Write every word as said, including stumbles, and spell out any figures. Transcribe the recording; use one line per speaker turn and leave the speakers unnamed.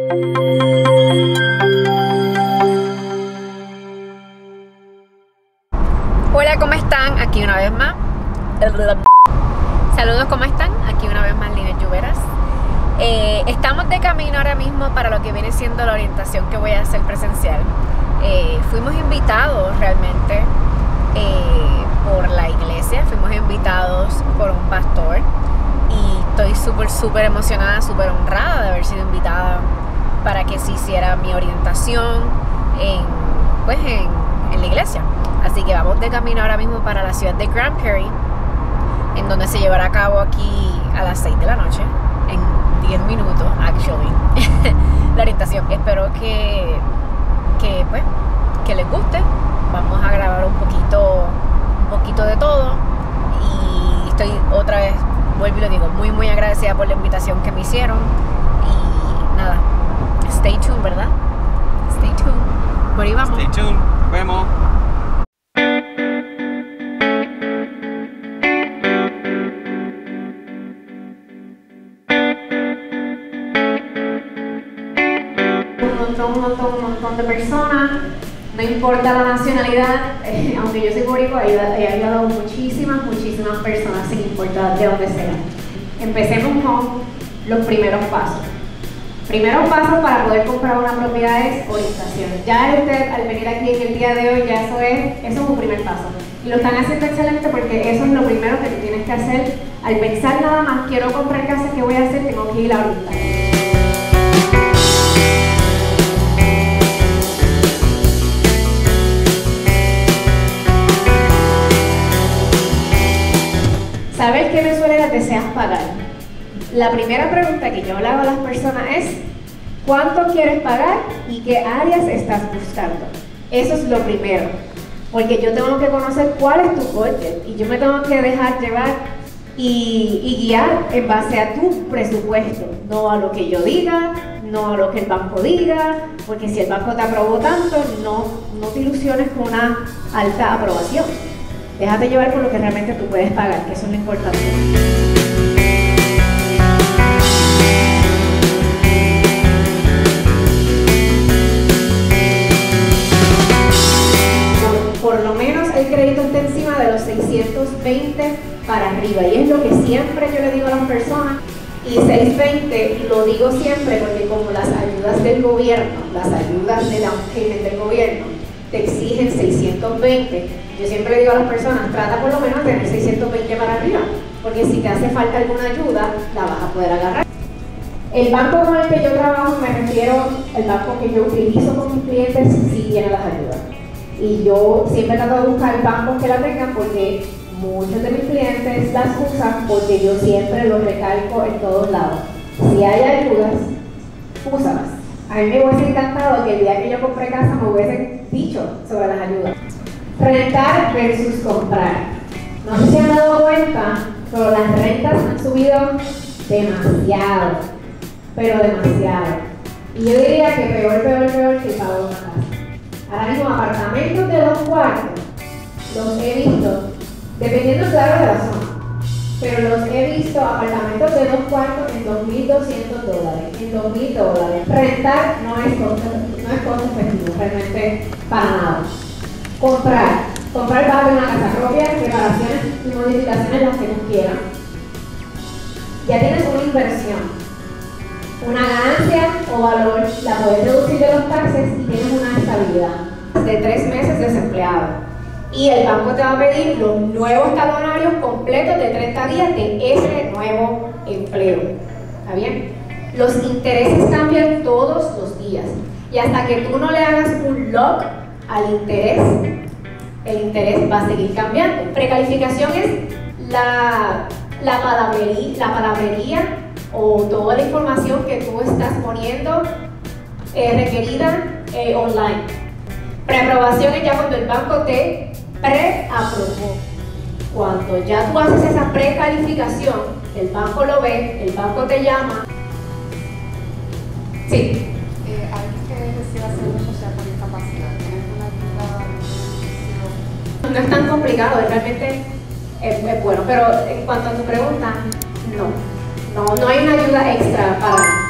Hola, ¿cómo están? Aquí una vez más. Saludos, ¿cómo están? Aquí una vez más Linet Lluveras. Eh, estamos de camino ahora mismo para lo que viene siendo la orientación que voy a hacer presencial. Eh, fuimos invitados realmente eh, por la iglesia, fuimos invitados por un pastor y estoy súper, súper emocionada, súper honrada de haber sido invitada para que se hiciera mi orientación en, pues en, en la iglesia. Así que vamos de camino ahora mismo para la ciudad de Grand Prairie, en donde se llevará a cabo aquí a las seis de la noche, en diez minutos, actually, la orientación. Espero que, que, pues, que les guste. Vamos a grabar un poquito, un poquito de todo. Y estoy otra vez, vuelvo y lo digo, muy, muy agradecida por la invitación que me hicieron. Y nada, stay tuned, ¿verdad? Stay tuned. Por ahí vamos.
Stay tuned. Nos vemos.
Un montón, un montón de personas, no importa la nacionalidad, eh, aunque yo soy boricua, he, he ayudado a muchísimas, muchísimas personas sin importar de dónde sea. Empecemos con los primeros pasos. Primeros pasos para poder comprar una propiedad es orientación. Ya usted al venir aquí en el día de hoy, ya eso es, eso es un primer paso. Y lo están haciendo excelente porque eso es lo primero que tú tienes que hacer. Al pensar nada más, quiero comprar casa, ¿qué voy a hacer? Tengo que ir a orientar. ¿Sabes qué me suele dar? Deseas pagar. La primera pregunta que yo le hago a las personas es ¿cuánto quieres pagar y qué áreas estás buscando? Eso es lo primero, porque yo tengo que conocer cuál es tu budget y yo me tengo que dejar llevar y, y guiar en base a tu presupuesto, no a lo que yo diga, no a lo que el banco diga, porque si el banco te aprobó tanto, no, no te ilusiones con una alta aprobación. Déjate llevar por lo que realmente tú puedes pagar, que eso es lo importante. Por, por lo menos el crédito está encima de los seiscientos veinte para arriba, y es lo que siempre yo le digo a las personas. Y seiscientos veinte lo digo siempre porque como las ayudas del gobierno, las ayudas de down payment del gobierno, te exigen seiscientos veinte. Yo siempre le digo a las personas, trata por lo menos de tener seiscientos veinte para arriba, porque si te hace falta alguna ayuda, la vas a poder agarrar. El banco con el que yo trabajo, me refiero al banco que yo utilizo con mis clientes, sí tiene las ayudas. Y yo siempre trato de buscar bancos que la tengan porque muchos de mis clientes las usan porque yo siempre los recalco en todos lados. Si hay ayudas, úsalas. A mí me hubiese encantado que el día que yo compré casa me hubiesen dicho sobre las ayudas. Rentar versus comprar. No sé si han dado cuenta, pero las rentas han subido demasiado, pero demasiado. Y yo diría que peor, peor, peor que el pago de una casa. Ahora mismo apartamentos de dos cuartos, los he visto, dependiendo claro de la zona, pero los he visto apartamentos de dos cuartos en dos mil doscientos dólares, en dos mil dólares. Rentar no es costo, no es costo efectivo, realmente para nada. Comprar. Comprar va a haber una casa propia, reparaciones y modificaciones las que tú quieras. Ya tienes una inversión, una ganancia o valor, la puedes reducir de los taxes y tienes una estabilidad de tres meses desempleado. Y el banco te va a pedir los nuevos talonarios completos de treinta días de ese nuevo empleo. ¿Está bien? Los intereses cambian todos los días. Y hasta que tú no le hagas un lock al interés, el interés va a seguir cambiando. Precalificación es la, la, palabrería, la palabrería o toda la información que tú estás poniendo eh, requerida eh, online. Preaprobación es ya cuando el banco te preaprobó. Cuando ya tú haces esa precalificación, el banco lo ve, el banco te llama. Sí.
Eh, alguien que decida seguro social por discapacidad, ¿tienes una ayuda de
No es tan complicado, realmente es, es bueno, pero en cuanto a tu pregunta, no, no, no hay una ayuda extra para